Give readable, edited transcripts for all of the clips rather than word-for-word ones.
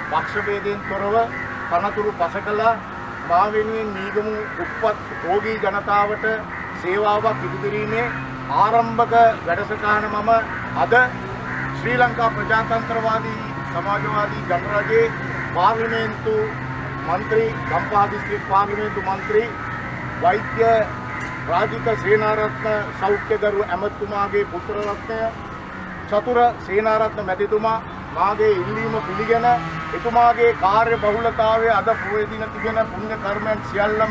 පක්ෂ ભેදයෙන් තොරව තනතුරු පස කළා. මා වෙනුවෙන් මීගමු උප්පත් රෝගී ජනතාවට සේවාවක් ඉටු කිරීමේ ආරම්භක වැඩසටහන මම අද ශ්‍රී ලංකා ප්‍රජාතන්ත්‍රවාදී සමාජවාදී ජනරජයේ පාර්ලිමේන්තු මන්ත්‍රී ගම්පහ දිස්ත්‍රික් පාර්ලිමේන්තු මන්ත්‍රී වෛද්‍ය රාජික සේනාරත්න සෞඛ්‍යගරු ඇමතුමාගේ පුත්‍ර රත්නය චතුර සේනාරත්න මැතිතුමා මාගේ ඉල්ලීම පිළිගෙන එතුමාගේ කාර්ය බහුලතාවය අද පොයේ දින තිබෙන පුණ්‍ය කර්මයන් සියල්ලම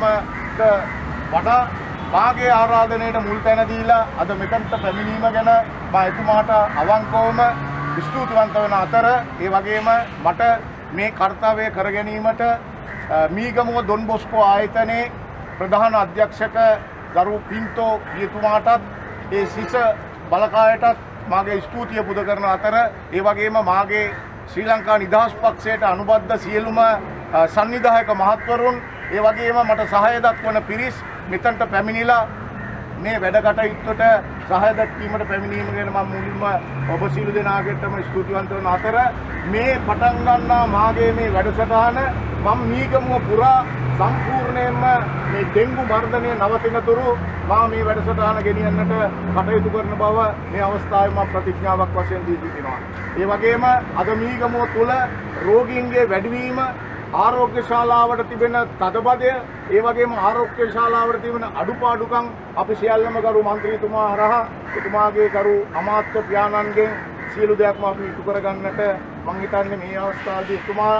වඩා මාගේ ආරාධනයට මුල් තැන දීලා අද මෙතනට පැමිණීම ගැන මා එතුමාට අවංකවම ස්තුතිවන්ත වන අතර ඒ වගේම මට මේ කාර්යය කර ගැනීමට මීගමුව ඩොන් බොස්කෝ ආයතනයේ ප්‍රධාන අධ්‍යක්ෂක ගරු පින්තෝ පියතුමාටත් ඒ සිස බලකායටත් මාගේ ස්තුතිය පුද කරන අතර ඒ වගේම මාගේ ශ්‍රී ලංකා නිදහස් පක්ෂයට අනුබද්ධ සියලුම සංවිධායක මහත්වරුන් ඒ වගේම මට සහාය දක්වන පිරිස් මෙතනට පැමිණිලා මේ වැඩ කටයුත්තට සහාය දක්වීමට පැමිණීම ගැන මම මුලින්ම ඔබ සියලු දෙනාටම ස්තුතිවන්ත වන අතර මේ පටන් ගන්නා මාගේ මේ වැඩසටහන මම මීගමුව පුරා සම්පූර්ණයෙන්ම මේ ඩෙන්ගු මර්ධනය නවතිනතුරු මා මේ වැඩසටහන ගෙනියන්නට කටයුතු කරන බව මේ අවස්ථාවේ මම ප්‍රතිඥාවක් වශයෙන් දී සිටිනවා. ඒ වගේම අද මීගමුව තුල රෝගීන්ගේ වැඩිවීම ආරෝග්‍ය ශාලාවට තිබෙන තදබදය ඒ වගේම ආරෝග්‍ය ශාලාවට තිබෙන අඩුපාඩුකම් අපි සියල්ලම ගරු මන්ත්‍රීතුමා හරහා එතුමාගේ ගරු අමාත්‍ය පියාණන්ගෙන් සියලු දෙයක්ම අපි ඉටු කරගන්නට මම හිතන්නේ මේ අවස්ථාවේදී එතුමා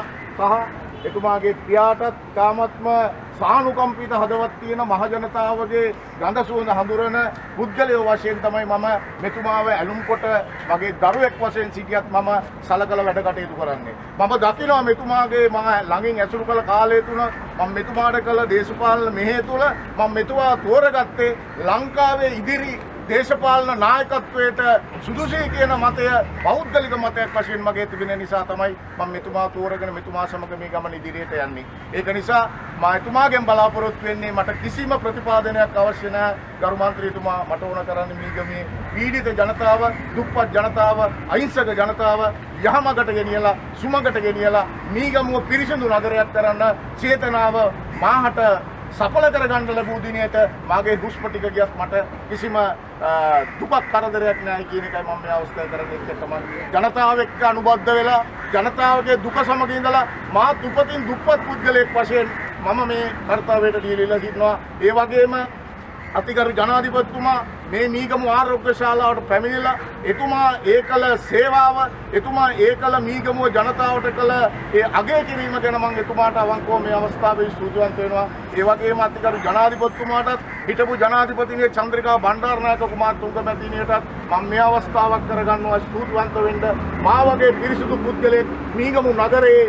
සහ එතුමාගේ පියාටත් තාමත්ම සානුකම්පිත හදවත් තියෙන මහ ජනතාවගේ ගඳ සුවඳ හඳුරන පුද්ගලයෝ වශයෙන් තමයි මම මෙතුමාව ඇලුම් කොට මගේ දරුවෙක් වශයෙන් සිටියත් මම සලකලා වැඩ කටයුතු කරන්නේ. මම දකිනවා මෙතුමාගේ මම ළඟින් ඇසුරු කළ කාලය තුල මම මෙතුමාට කළ දේශපාලන මෙහෙය තුල මම මෙතුමා තෝරගත්තේ ලංකාවේ ඉදිරි දේශපාලන නායකත්වයට සුදුසුයි කියන මතය පෞද්ගලික මතයක් වශයෙන් මගේ තිබෙන නිසා තමයි මම මෙතුමා තෝරගෙන මෙතුමා සමග මේ ගමන ඉදිරියට යන්නේ. ඒක නිසා මම එතුමාගෙන් බලාපොරොත්තු වෙන්නේ මට කිසිම ප්‍රතිපාදනයක් අවශ්‍ය නැහැ. ගරු මන්ත්‍රීතුමා මට ඕන කරන්නේ මීගමේ පීඩිත ජනතාව, දුප්පත් ජනතාව, අහිංසක ජනතාව යහමගට ගෙනියලා සුමගට ගෙනියලා මීගමුව පිරිසිදු නගරයක් කරන්න චේතනාව මාහට සඵල කරගන්න ලැබූ දිනයට මාගේ හුස්ම ටික ගියත් මට කිසිම දුකක් කරදරයක් නැහැ කියන එකයි මම මේ අවස්ථාවේ කරන්නේ. ඒකටම ජනතාව එක්ක අනුබද්ධ වෙලා ජනතාවගේ දුක සමග ඉඳලා මා දුපතින් දුප්පත් පුද්ගලයෙක් වශයෙන් මම මේ කාර්යයට දීලා සිටිනවා. ඒ වගේම අතිගරු ජනාධිපතිතුමා මේ මීගමු ආරෝග්‍ය ශාලාවට පැමිණිලා එතුමා ඒකල සේවාව එතුමා ඒකල මීගමුව ජනතාවට කළ ඒ අගය කිරීම ගැන මම එතුමාට අවංකව මේ අවස්ථාවේ ස්තුතිවන්ත වෙනවා. ඒ වගේම අතිගරු ජනාධිපතිතුමාටත් හිටපු ජනාධිපතිනිය චන්ද්‍රිකා බණ්ඩාරනායක කුමාරතුංග මැතිණියටත් මම මේ අවස්ථාවක් කරගන්නවා ස්තුතිවන්ත වෙන්න. මා වගේ පිරිසුදු පුද්ගලයෙක් මීගමු නගරයේ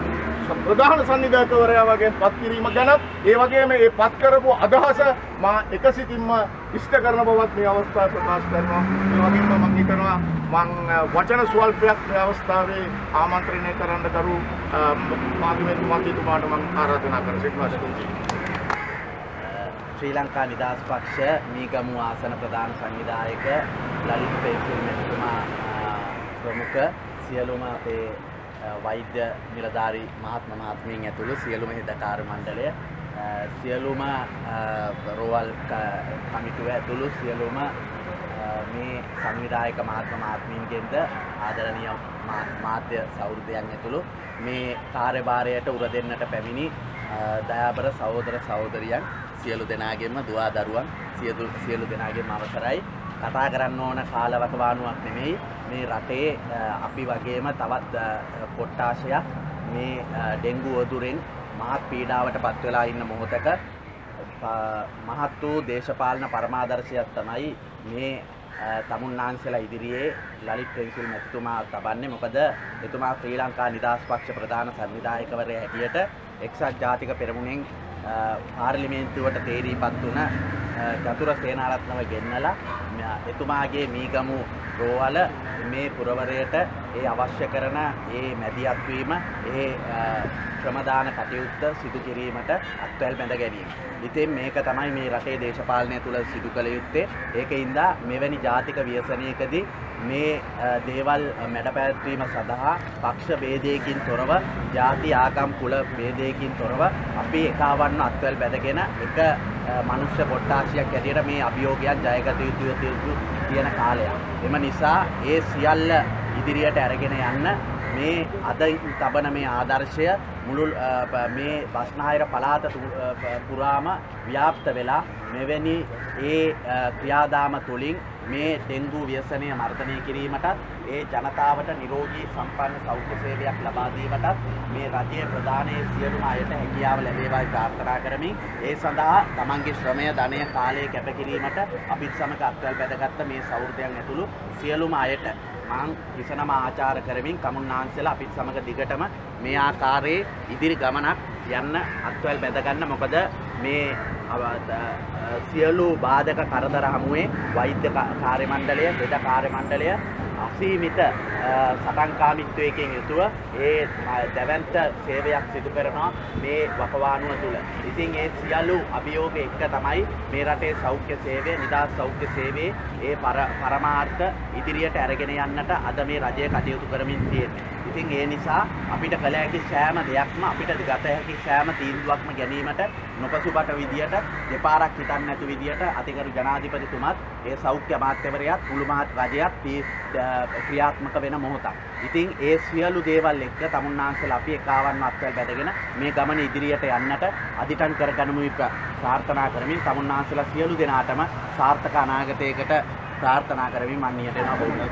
ප්‍රධාන සංවිධායකවරයා වගේ පත් කිරීම ගැන ඒ වගේම මේ පත් කරපු අදහස මා එකසිතින්ම ඉෂ්ට කරන බවත් මේ අවස්ථාවේ ප්‍රකාශ කරනවා. ඒ වගේම මම හිතනවා මම වචන ස්වල්පයක් මේ අවස්ථාවේ ආමන්ත්‍රණය කරන්න කරු පාර්ලිමේන්තු මන්ත්‍රීතුමාට මම ආරාධනා කර සිටිනවා. ශ්‍රී ලංකා නිදහස් පක්ෂ මීගමුව ආසන ප්‍රධාන සංවිධායක ලලිත් පෙරේරා මැතිතුමා ප්‍රමුඛ සියලුම අපේ වෛද්‍ය නිලධාරී මහත්ම මහත්මීන් ඇතුළු සියලුම හිතකාර මණ්ඩලය සියලුම රෝවල් කමිටුව ඇතුළු සියලුම මේ සංවිධායක මහත්ම මහත්මීන්ගෙන්ද ආදරණීය මාධ්‍ය සහෘදයන් ඇතුළු මේ කාර්යභාරයට උර දෙන්නට පැමිණි දයාබර සහෝදර සහෝදරියන් සියලු දෙනාගේම දුවා දරුවන් සියලු දෙනාගේම අවසරයි. කතා කරන්න ඕන කාලවකවානුවක් නෙමෙයි. මේ රටේ අපි වගේම තවත් කොට්ටාශයක් මේ ඩෙන්ගු වදුරෙන් මහත් පීඩාවට පත් වෙලා ඉන්න මොහොතක මහත් වූ දේශපාලන පරමාදර්ශයක් තමයි මේ තමුන්නාන්සලා ඉදිරියේ ලලිත් පෙරේරා මැතිතුමා තබන්නේ. මොකද එතුමා ශ්‍රී ලංකා නිදහස් පක්ෂ ප්‍රධාන සංවිධායකවරයා හැටියට එක්සත් ජාතික පෙරමුණෙන් පාර්ලිමේන්තුවට තේරීපත් වුණ චතුර සේනාරත්නව ගෙන්නලා එතුමාගේ මීගමු රෝවල මේ පුරවරයට ඒ අවශ්‍ය කරන ඒ මැදිහත් වීම ඒ ශ්‍රමදාන කටයුත්ත සිදු කිරීමට අත්වැල් බැඳ ගැනීම. ඉතින් මේක තමයි මේ රටේ දේශපාලනය තුළ සිදු කළ යුත්තේ. ඒකින්ද මෙවැනි ජාතික ව්‍යසනයකදී මේ දේවල් මැඩපැවැත්වීම සඳහා පක්ෂ ભેදයකින් තොරව ජාති ආගම් කුල ભેදයකින් තොරව අපි එකවන්න අත්වැල් බැඳගෙන එක මනුෂ්‍ය කොට්ටාසියක් ඇටියට මේ අභියෝගයන් ජයගත යුතු තියෙන කාලයක්. එම නිසා ඒ සියල්ල ඉදිරියට අරගෙන යන්න මේ අද තබන මේ ආදර්ශය මුළු මේ බස්නාහිර පළාත පුරාම ව්‍යාප්ත වෙලා මෙවැනි ඒ ක්‍රියාදාම තුළින් මේ ඩෙන්ගු ව්‍යසනය මර්ධනය කිරීමටත් ඒ ජනතාවට නිරෝගී සම්පන්න සෞඛ්‍ය සේවයක් ලබා දීමටත් මේ රජයේ ප්‍රධානයේ සියලුම අයට හැකියාව ලැබේවායි ප්‍රාර්ථනා කරමින් ඒ සඳහා තමන්ගේ ශ්‍රමය ධනය කාලය කැපකිරීමට අපිත් සමග අත්වැල් බැඳගත්ත මේ සෞහෘදයන් ඇතුළු සියලුම අයට මං විසනම ආචාර කරමින් තමුන්නාන්සලා අපිත් සමග දිගටම මේ ආකාරයේ ඉදිරි ගමනක් යන්න අත්වැල් බැඳගන්න. මොකද මේ සියලු බාධක කරදර හමුවේ වෛද්‍ය කාර්ය මණ්ඩලය, බෙද කාර්ය මණ්ඩලය අසීමිත සටන්කාමීත්වයකින් යුතුව ඒ දැවැන්ත සේවයක් සිදු කරනවා මේ වකවානුව තුළ. ඉතින් ඒ සියලු අභියෝග එක්ක තමයි මේ රටේ සෞඛ්‍ය සේවය, නිදහස් සෞඛ්‍ය සේවයේ ඒ පරමාර්ථ ඉදිරියට අරගෙන යන්නට අද මේ රජය කටයුතු කරමින් තියෙන්නේ. ඉතින් ඒ නිසා අපිට කළ හැකි සෑම දෙයක්ම අපිට ගත හැකි සෑම තීන්දුවක්ම ගැනීමට නොපසුබට විදියට දෙපාරක් හිතන්නේ නැති විදියට අතිගරු ජනාධිපතිතුමත් ඒ සෞඛ්‍ය අමාත්‍යවරයාත් මුළු මහත් රජයත් ක්‍රියාත්මක වෙන මොහොතක්. ඉතින් ඒ සියලු දේවල් එක්ක තමුන්නාන්සලා අපි එකවන්න අත්වැල් බැඳගෙන මේ ගමන ඉදිරියට යන්නට අදිටන් කරගනිමු ප්‍රාර්ථනා කරමින් තමුන්නාන්සලා සියලු දෙනාටම සාර්ථක අනාගතයකට ප්‍රාර්ථනා කරමින් මම නියට එනවා බොහොම.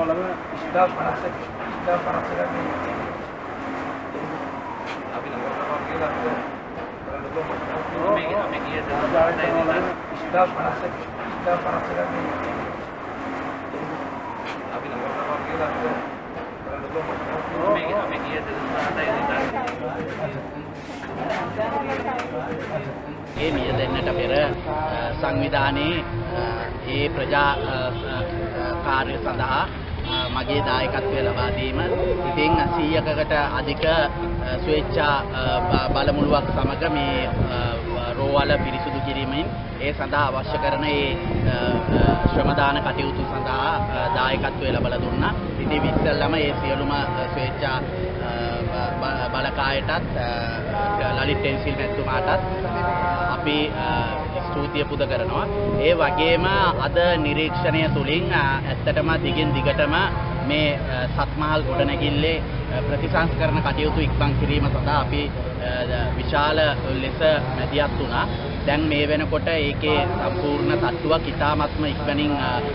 වලම ස්ටාෆ් 50 අපි නගරසභාව කියලා මේ කීයද ස්ටාෆ් 50 අපි නගරසභාව කියලා මේ කීයද ඒ මිය දෙන්නට පෙර සංවිධානයේ ඒ ප්‍රජා කාර්ය සඳහා මගේ දායකත්වය ලබා දීම ඉතින් 100කට අධික ස්වේච්ඡා බලමුළුවක් සමග මේ රෝවල පිරිසුදු කිරීමෙන් ඒ සඳහා අවශ්‍ය කරන ඒ ශ්‍රමදාන කටයුතු සඳහා දායකත්වය ලබා දුන්නා. ඉතින් ඉස්සෙල්ලාම ඒ සියලුම ස්වේච්ඡා බලකායටත් ලලිත් ටෙන්සිල් මැතිතුමාටත් අපි ස්තුතිය පුද කරනවා. ඒ වගේම අද නිරීක්ෂණය තුලින් ඇත්තටම දිගින් දිගටම මේ සත්මහල් ගොඩනැගිල්ලේ ප්‍රතිසංස්කරණ කටයුතු ඉක්මන් කිරීම සඳහා අපි විශාල ලෙස මැදිහත් වුණා. දැන් මේ වෙනකොට ඒකේ සම්පූර්ණ තට්ටුවක් ඉතාමත්ම ඉක්මනින්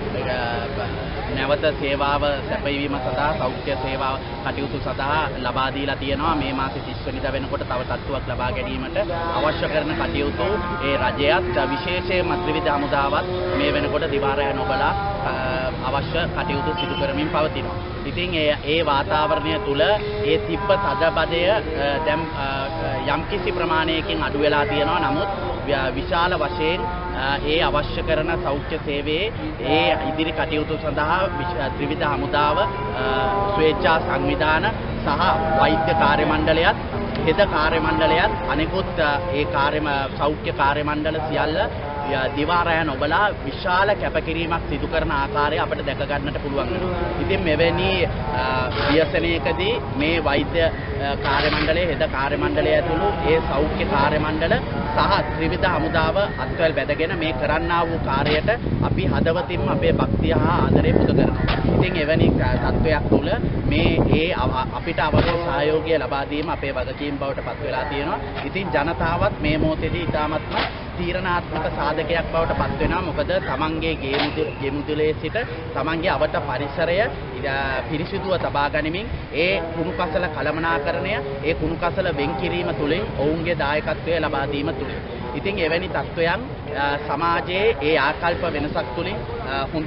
නැවත සේවාව සැපයීම සඳහා සෞඛ්‍ය සේවා කටයුතු සඳහා ලබා දීලා තියෙනවා. මේ මාසේ 30 වෙනිදා වෙනකොට තව තට්ටුවක් ලබා ගැනීමට අවශ්‍ය කරන කටයුතු ඒ රජයත් විශේෂයෙන්ම ත්‍රිවිධ හමුදාවත් මේ වෙනකොට දිවාරය නොබලා අවශ්‍ය කටයුතු සිදු කරමින් පවතිනවා. ඉතින් ඒ වාතාවරණය තුල ඒ තිබ්බ තදබදය දැන් යම්කිසි ප්‍රමාණයකින් අඩු වෙලා තියෙනවා. නමුත් විශාල වශයෙන් ඒ අවශ්‍ය කරන සෞඛ්‍ය සේවයේ ඒ ඉදිරි කටයුතු සඳහා ත්‍රිවිධ හමුදාව ස්වේච්ඡා සංවිධාන සහ වෛද්‍ය කාර්ය මණ්ඩලයත් හෙද කාර්ය මණ්ඩලයත් අනෙකුත් ඒ සෞඛ්‍ය කාර්ය මණ්ඩල සියල්ල දිවාරය නොබලා විශාල කැපකිරීමක් සිදු කරන ආකාරය අපිට දැක ගන්නට පුළුවන් වෙනවා. ඉතින් මෙවැනි ව්‍යසනයකදී මේ වෛද්‍ය කාර්ය මණ්ඩලයේ හෙද කාර්ය මණ්ඩලය ඇතුළු ඒ සෞඛ්‍ය කාර්ය මණ්ඩල සහ ත්‍රිවිධ හමුදාව අත්වැල් බැඳගෙන මේ කරන්නා වූ කාර්යයට අපි හදවතින්ම අපේ භක්තිය හා ආදරය පුද කරනවා. ඉතින් එවැනි තත්ත්වයක් තුළ මේ අපිට අවශ්‍ය සහයෝගය ලබා දීම අපේ වගකීම් බවට පත් වෙලා තියෙනවා. ඉතින් ජනතාවත් මේ මොහොතේදී ඉතාමත්ම තීරණාත්මක සාධකයක් බවට පත් වෙනවා. මොකද තමන්ගේ ගෙමුදුලේ සිට තමන්ගේ අවට පරිසරය පිරිසිදුව තබා ගනිමින් ඒ කුණු කසල කළමනාකරණය ඒ කුණු කසල වෙන් කිරීම තුළින් ඔවුන්ගේ දායකත්වය ලබා දීම තුළින් ඉතින් එවැනි තත්ත්වයන් සමාජයේ ඒ ආකල්ප වෙනසක් තුළින් හොඳ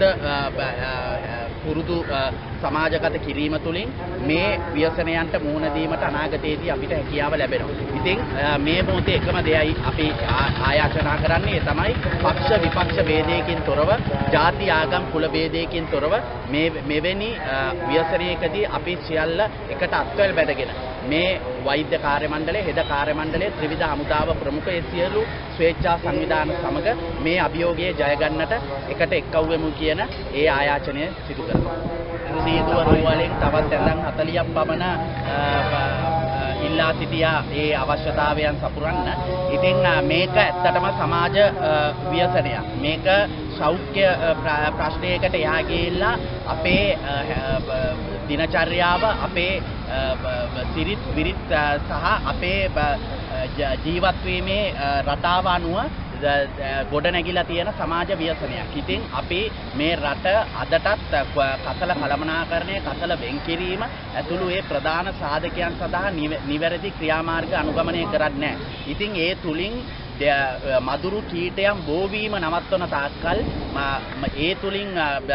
පුරුදු සමාජගත කිරීම තුළින් මේ ව්‍යසනයන්ට මුහුණ දීමට අනාගතයේදී අපිට හැකියාව ලැබෙනවා. ඉතින් මේ මොහොතේ එකම දෙයයි අපි ආයාචනා කරන්නේ තමයි පක්ෂ විපක්ෂ ભેදයකින් තොරව, ಜಾති ආගම් කුල ભેදයකින් තොරව මෙවැනි ව්‍යසනයකදී අපි සියල්ල එකට අත්වැල් බැඳගෙන මේ වෛද්‍ය කාර්ය මණ්ඩලය, හෙද කාර්ය මණ්ඩලය, ත්‍රිවිධ හමුදාව ප්‍රමුඛ ඒ සියලු ස්වේච්ඡා සංවිධාන සමග මේ අභියෝගයේ ජය ගන්නට එකට එක්වුවෙමු කියන ඒ ආයාචනය සිදු කරනවා. සීදුව රෝවලෙන් තවත් ඇඳන් 40ක් පමණ ඉල්ලා සිටියා ඒ අවශ්‍යතාවයන් සපුරන්න. ඉතින් මේක ඇත්තටම සමාජ ව්‍යසනයක්. මේක සෞඛ්‍ය ප්‍රශ්නයකට එහා ගිහිල්ලා අපේ දිනචර්යාව, අපේ සිරිත් විරිත් සහ අපේ ජීවත් වීමේ රටාව අනුව ගොඩනැගිලා තියෙන සමාජ ව්‍යසනයක්. ඉතින් අපි මේ රට අදටත් කසල කළමනාකරණය, කසල වෙන් කිරීම ඇතුළු ඒ ප්‍රධාන සාධකයන් සඳහා නිවැරදි ක්‍රියාමාර්ග අනුගමනය කරන්නේ නැහැ. ඉතින් ඒ තුලින් මදුරු කීටයන් බෝවීම නවත්වන තාක්කල් ඒ තුලින්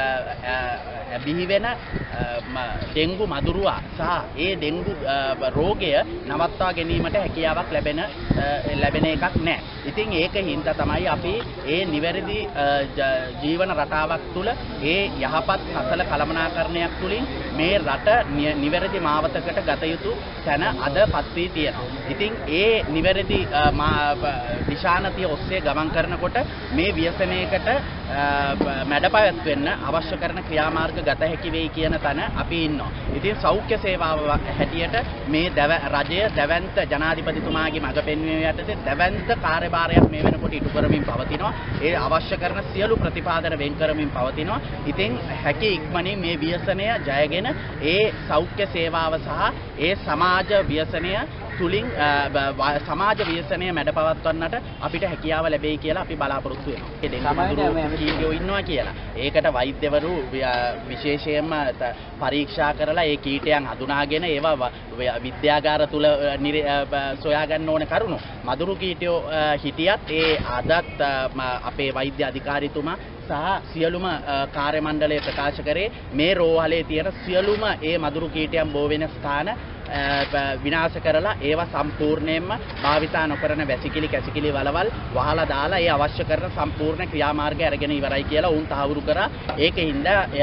බිහිවෙන ඩෙන්ගු මදුරුවා සහ ඒ ඩෙන්ගු රෝගය නවත්වා ගැනීමට හැකියාවක් ලැබෙන එකක් නැහැ. ඉතින් ඒක හින්දා තමයි අපි ඒ නිවැරදි ජීවන රටාවක් තුළ ඒ යහපත් කසල කළමනාකරණයක් තුළින් මේ රට නිවැරදි මාවතකට ගත යුතු තැන අදපත් වී තියෙනවා. ඉතින් ඒ නිවැරදි දිශානතිය ඔස්සේ ගමන් කරනකොට මේ ව්‍යසනයකට මැඩපැවැත්වෙන්න අවශ්‍ය කරන ක්‍රියාමාර්ග ගත හැකි වෙයි කියන තැන අපි ඉන්නවා. ඉතින් සෞඛ්‍ය සේවාව හැටියට මේ රජය දැවැන්ත ජනාධිපතිතුමාගේ මඟ පෙන්වීම යටතේ දැවැන්ත කාර්යභාරයක් මේ වෙනකොට ඉටු කරමින් පවතිනවා. ඒ අවශ්‍ය කරන සියලු ප්‍රතිපාදන වෙන් කරමින් පවතිනවා. ඉතින් හැකි ඉක්මනින් මේ ව්‍යසනය ජයගෙන ඒ සෞඛ්‍ය සේවාව සහ ඒ සමාජ ව්‍යසනය තුලින් සමාජ ව්‍යසනය මැඩ පවත්වන්නට අපිට හැකියාව ලැබෙයි කියලා අපි බලාපොරොත්තු වෙනවා. කීටයෝ ඉන්නවා කියලා. ඒකට වෛද්‍යවරු විශේෂයෙන්ම පරීක්ෂා කරලා ඒ කීටයන් හඳුනාගෙන ඒවා විද්‍යාගාර තුල සොයා ගන්න ඕන කරුණු. මදුරු කීටයෝ හිටියත් ඒ අදත් අපේ වෛද්‍ය අධිකාරීතුමා සහ සියලුම කාර්ය මණ්ඩලය ප්‍රකාශ කරේ මේ රෝහලේ තියෙන සියලුම ඒ මදුරු කීටයන් බෝ වෙන ස්ථාන විනාශ කරලා ඒවා සම්පූර්ණයෙන්ම භාවිතා නොකරන වැසිකිලි කැසිකිලි වලවල් වහලා දාලා ඒ අවශ්‍ය කරන සම්පූර්ණ ක්‍රියාමාර්ගය අරගෙන ඉවරයි කියලා උන් තහවුරු කරා. ඒකින්ද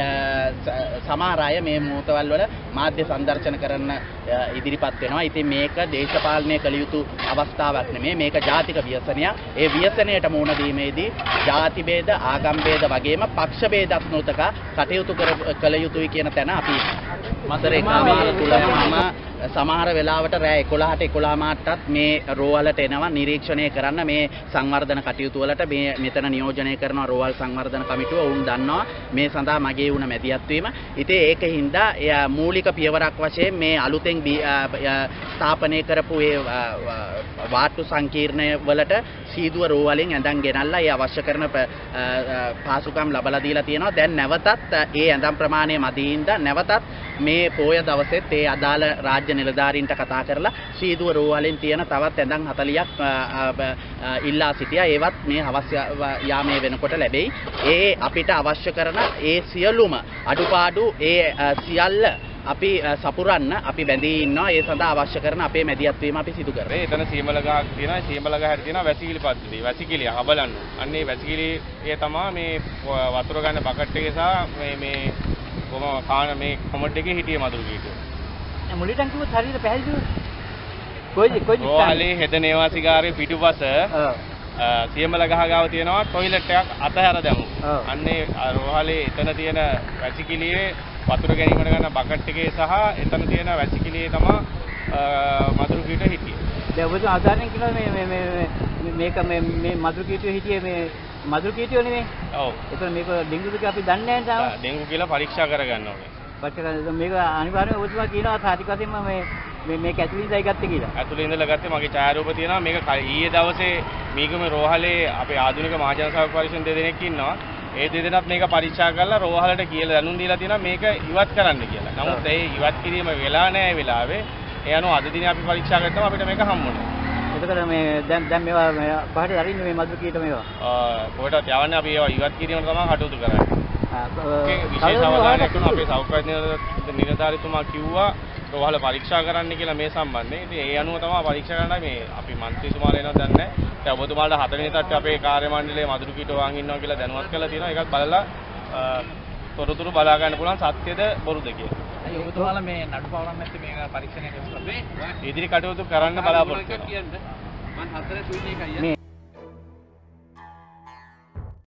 සමහර අය මේ මොහොතවල වල මාධ්‍ය සංදර්ශන කරන්න ඉදිරිපත් වෙනවා. ඉතින් මේක දේශපාලනය කළ යුතු අවස්ථාවක් නෙමෙයි. මේක ජාතික ව්‍යසනයක්. ඒ ව්‍යසනයට මුහුණ දීමේදී ජාති ભેද, ආගම් ભેද වගේම පක්ෂ ભેදත් නොතකා කටයුතු කළ යුතුයි කියන තැන අපි මතරේ කාමාර තුලම සමහර වෙලාවට රෑ 11ට 11 මාටත් මේ රෝහලට එනවා නිරීක්ෂණය කරන්න මේ සංවර්ධන කටයුතු වලට මේ මෙතන නියෝජනය කරන රෝහල් සංවර්ධන කමිටුව උන් දන්නවා මේ සඳහා මගේ වුණ මැදිහත් වීම. ඉතින් ඒකින්ද මූලික පියවරක් වශයෙන් මේ අලුතෙන් ස්ථාපනය කරපු ඒ වාට්ටු සංකීර්ණය වලට සීදුව රෝහලෙන් ඇඳන් ගෙනල්ලා ඒ අවශ්‍ය කරන පාසුකම් ලබලා දීලා තියෙනවා. දැන් නැවතත් ඒ ඇඳන් ප්‍රමාණය මදින්ද නැවතත් මේ පොය දවසෙත් ඒ අදාළ රාජ්‍ය නිලධාරීන්ට කතා කරලා සීදුව රෝහලෙන් තියෙන තවත් ඇඳන් 40ක් ඉල්ලා සිටියා. ඒවත් මේ අවශ්‍ය යාමේ වෙනකොට ලැබෙයි. ඒ අපිට අවශ්‍ය කරන ඒ සියලුම අඩුපාඩු ඒ සියල්ල අපි සපුරන්න අපි බැඳී ඉන්නවා. ඒ සඳහා අවශ්‍ය කරන අපේ මැදිහත් වීම අපි සිදු කරනවා. එතන සීමල ගහක් තියෙනවා. සීමල ගහට තියෙනවා වැසිකිලි පද්ධතිය. වැසිකිලි අහබලන්න. අන්න ඒ වැසිකිලි ඒ තමයි මේ වතුර ගන්න බකට් එකේ සහ මේ කොහොම කාන මේ කොමඩ් එකේ හිටියේ මදුරු කීටෝ. මුලින්ම කිව්වොත් හරියට පැහැදිලිව කොයි රෝහලේ හෙද නේවාසිකාරයේ පිටුපස සියමල ගහ ගාව තියෙනවා টয়ලට් එකක් අතහැර දැමු. අන්නේ රෝහලේ එතන තියෙන වැසිකිළියේ වතුර ගැනීමට ගන්න බකට් එකේ සහ එතන තියෙන වැසිකිළියේ තමයි මදුරු කීටෝ හිටියේ. දැන් ඔබතුමා ආධාරයෙන් කියනවා මේක මේ මදුරු කීටෝ හිටියේ මේ මදුරු කීටෝ නෙමෙයි. ඔව්. ඒතර මේක ඩෙන්ගුද කියලා අපි දන්නේ නැහැ තාම. ඩෙන්ගු කියලා පරීක්ෂා කරගන්න ඕනේ. මේක අනිවාර්යයෙන්ම ඔබතුමා කියනවා තාතික වශයෙන්ම මේක ඇතුළේ ඉඳලා ගත්තේ කියලා. ඇතුළේ ඉඳලා ගත්තේ මගේ ඡායාරූප තියෙනවා. මේක ඊයේ දවසේ මීගමේ රෝහලේ අපේ ආධුනික මහජන සේවක පරිශ්‍රයෙන් දෙදෙනෙක් ඉන්නවා. ඒ දෙදෙනාත් මේක පරීක්ෂා කරලා රෝහලට කියලා දැනුම් දීලා තියෙනවා මේක ඉවත් කරන්න කියලා. නමුත් ඒ ඉවත් කිරීම වෙලා නැහැ ඒ වෙලාවේ. ඒ අනුව අද දිනේ අපි පරීක්ෂා කරද්දී අපිට මේක හම්බුනේ. එතකොට මේ දැන් මේවා කොහෙටද අරින්නේ මේ මදුරු කීට මේවා? කොහෙටද යවන්නේ අපි ඒවා ඉවත් කිරීමට තමයි කටයුතු කරන්නේ. විශේෂ අවධානයක් කරන අපේ සෞඛ්‍ය නිලධාරීතුමා කිව්වා රෝහල පරීක්ෂා කරන්න කියලා මේ සම්බන්ධයෙන්. ඉතින් ඒ අනුව තමයි පරීක්ෂා කරන්නයි මේ අපි മന്ത്രിතුමාලා එනවද දන්නේ නැහැ. දැන් ඔබතුමාලට 4 වෙනි තට්ටුවේ අපේ කාර්ය මණ්ඩලයේ මදුරු කීටෝ වාන් ඉන්නවා කියලා දැනුවත් කරලා තියෙනවා. ඒකත් බලලා තොරතුරු බලා ගන්න පුළුවන් සත්‍යද බොරුද කියලා. අය ඔබතුමාලා මේ නඩු පවරන්න නැති මේ පරීක්ෂණය කරලා ඉදිරි කටයුතු කරන්න බලාපොරොත්තු වෙනවා. මම 4 තුනේ එකයි